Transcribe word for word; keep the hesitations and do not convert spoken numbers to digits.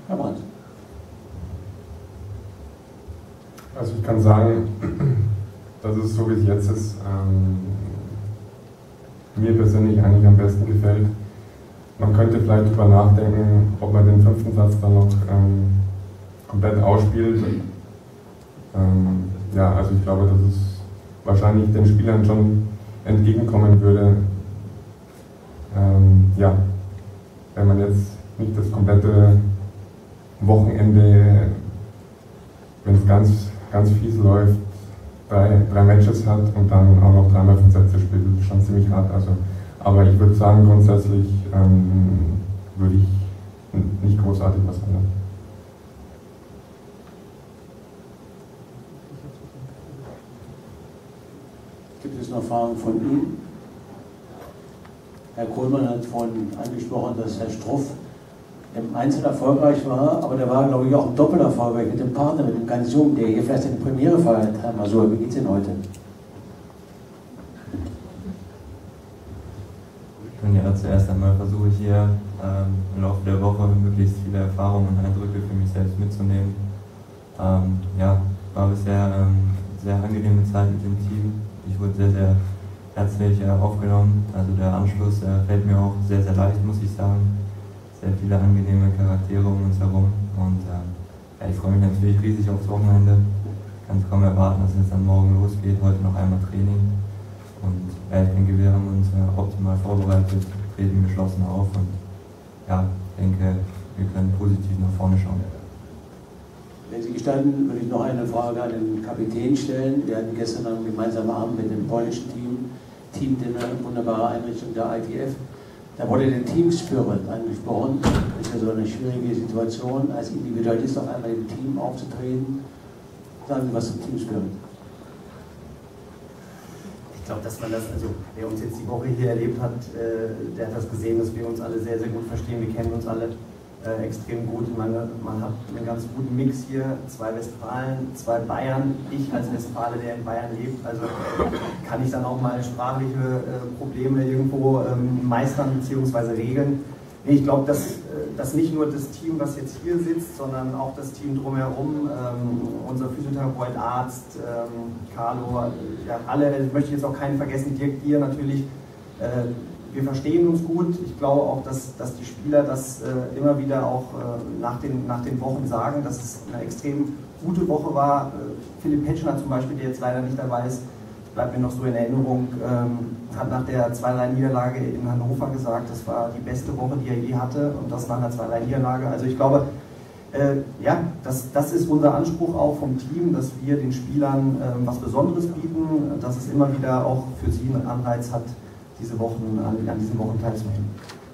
Herr Brandt. Also ich kann sagen, dass es so wie es jetzt ist, ähm, mir persönlich eigentlich am besten gefällt. Man könnte vielleicht darüber nachdenken, ob man den fünften Satz dann noch ähm, komplett ausspielt. Ähm, ja, also ich glaube, dass es wahrscheinlich den Spielern schon entgegenkommen würde, ähm, ja, wenn man jetzt nicht das komplette Wochenende, wenn es ganz, ganz fies läuft, drei, drei Matches hat und dann auch noch dreimal fünf Sätze spielt. Das ist schon ziemlich hart. Also, aber ich würde sagen, grundsätzlich ähm, würde ich nicht großartig was ändern. Gibt es noch Fragen von Ihnen? Herr Kohlmann hat vorhin angesprochen, dass Herr Struff im Einzel erfolgreich war, aber der war, glaube ich, auch im Doppel erfolgreich mit dem Partner, mit dem ganz Jungen, der hier vielleicht seine Premiere feiert. Herr Masur, wie geht es Ihnen heute? Und ja, zuerst einmal versuche ich hier ähm, im Laufe der Woche möglichst viele Erfahrungen und Eindrücke für mich selbst mitzunehmen. Ähm, ja, war bisher ähm, sehr angenehme Zeit mit dem Team. Ich wurde sehr, sehr herzlich äh, aufgenommen. Also der Anschluss äh, fällt mir auch sehr, sehr leicht, muss ich sagen. Sehr viele angenehme Charaktere um uns herum. Und ähm, ja, ich freue mich natürlich riesig aufs Wochenende. Ich kann es kaum erwarten, dass es dann morgen losgeht. Heute noch einmal Training. Und ja, ich denke, wir haben uns äh, optimal vorbereitet, treten geschlossen auf und ja, ich denke, wir können positiv nach vorne schauen. Wenn Sie gestatten, würde ich noch eine Frage an den Kapitän stellen. Wir hatten gestern einen gemeinsamen Abend mit dem polnischen Team, Team-Dinner, wunderbare Einrichtung der I T F. Da wurde der Team Spirit angesprochen. Das ist ja so eine schwierige Situation, als Individualist auf einmal im Team aufzutreten. Sagen Sie was zum Team Spirit. Ich glaube, dass man das, also wer uns jetzt die Woche hier erlebt hat, äh, der hat das gesehen, dass wir uns alle sehr, sehr gut verstehen. Wir kennen uns alle äh, extrem gut. Ich meine, man hat einen ganz guten Mix hier, zwei Westfalen, zwei Bayern. Ich als Westfale, der in Bayern lebt, also kann ich dann auch mal sprachliche äh, Probleme irgendwo ähm, meistern bzw. regeln. Ich glaube, dass, dass nicht nur das Team, was jetzt hier sitzt, sondern auch das Team drumherum, ähm, unser Physiotherapeut, Arzt, ähm, Carlo, ja, alle, ich möchte jetzt auch keinen vergessen, Dirk, dir natürlich, äh, wir verstehen uns gut. Ich glaube auch, dass, dass die Spieler das äh, immer wieder auch äh, nach, den, nach den Wochen sagen, dass es eine extrem gute Woche war. Äh, Philipp Kohlschreiber zum Beispiel, der jetzt leider nicht dabei ist, bleibt mir noch so in Erinnerung, ähm, hat nach der zwei drei Niederlage in Hannover gesagt, das war die beste Woche, die er je hatte, und das nach einer zwei drei Niederlage. Also ich glaube, äh, ja, das, das ist unser Anspruch auch vom Team, dass wir den Spielern äh, was Besonderes bieten, dass es immer wieder auch für sie einen Anreiz hat, diese Wochen, an, an diesen Wochen teilzunehmen.